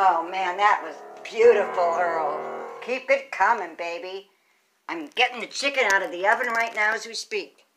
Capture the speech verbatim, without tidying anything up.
Oh, man, that was beautiful, Earl. Keep it coming, baby. I'm getting the chicken out of the oven right now as we speak.